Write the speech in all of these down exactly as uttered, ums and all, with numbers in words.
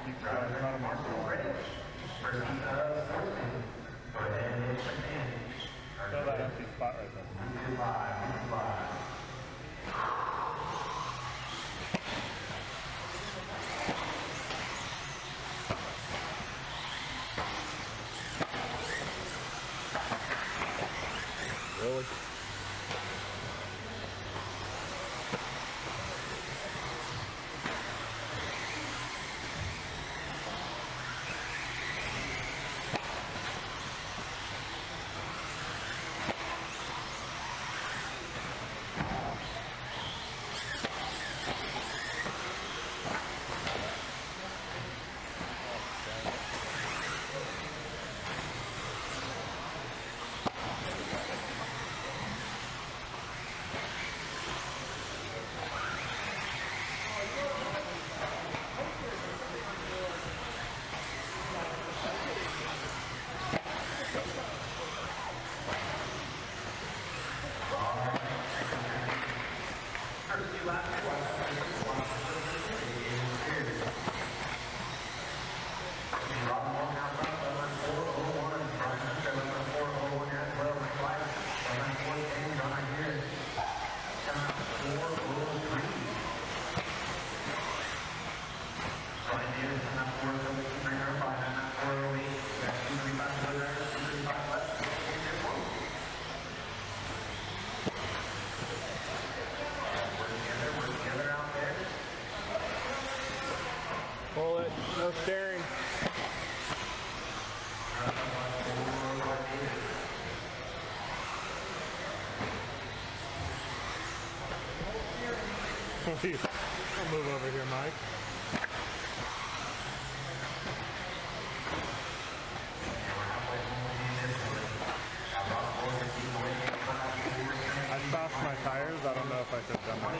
keep driving around a market already. First heat of Sportsman. For advantage, advantage. Fill that empty spot right there. Two five, two five. Really? Pull it, no staring. I'll move over here, Mike. I stopped my tires. I don't know if I could have done that.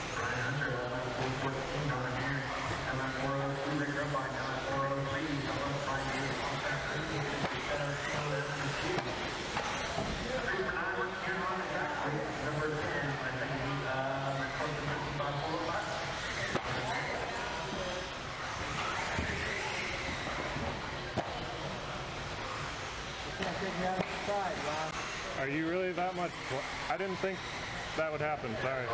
Are you really that much? I didn't think that would happen. Sorry.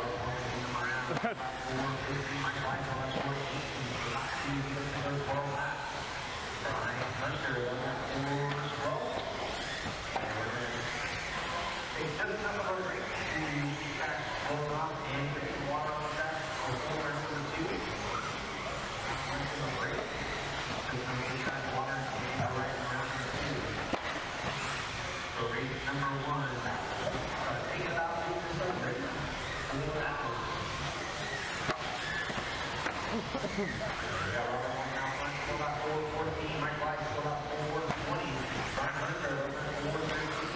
Number one, take it out to the celebrate. Four hours. Still about four fourteen, Mike Blythe still about four twenty. Brian Hunter over four thirteen.